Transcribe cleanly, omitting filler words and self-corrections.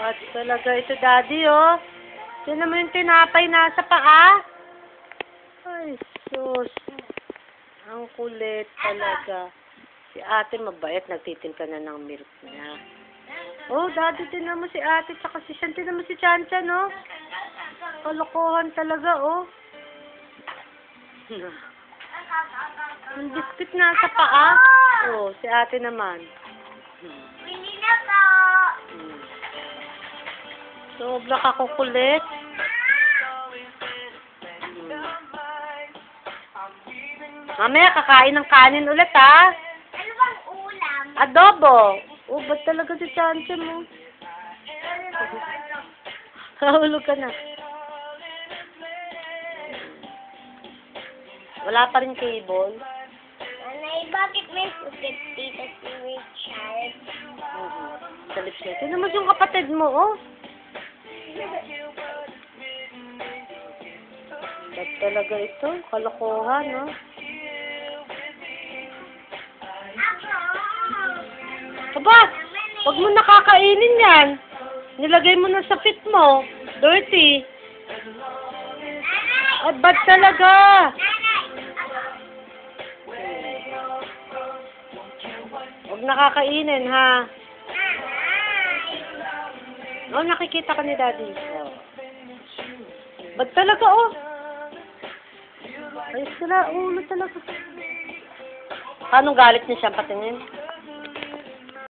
At talaga ito, Daddy, oh. Tiyan naman yung tinapay nasa paa. Ay, sus. Ang kulit talaga. Si ate mabait, nagtitinta na ng milk niya. Oh, Daddy, tinan mo si ate, tsaka si Shan, tinan mo si Chan-Chan, oh. Kalokohan talaga, oh. Ang biskit nasa paa. Oh, si ate naman. Hindi na po. Sobra kakukulit. Mamaya, kakain ng kanin ulit, ha? Ano bang ulam? Adobo. Oh, ba't talaga si Chanchan mo? Kahulog ka na. Wala pa rin cable. Nanay, bakit may sukit dito si Richard? Sa lips niya. Tignan mo yung kapatid mo, oh. Ba't talaga ito? Kalokohan, no? Aba, wag mo nakakainin yan. Nilagay mo na sa pit mo. Dirty. At ba't talaga? Wag nakakainin, ha? Oh, nakikita ka ni Daddy. Oh. Ba't talaga, oh? Ayos na, ulo talaga. Paano galit niya siya patingin?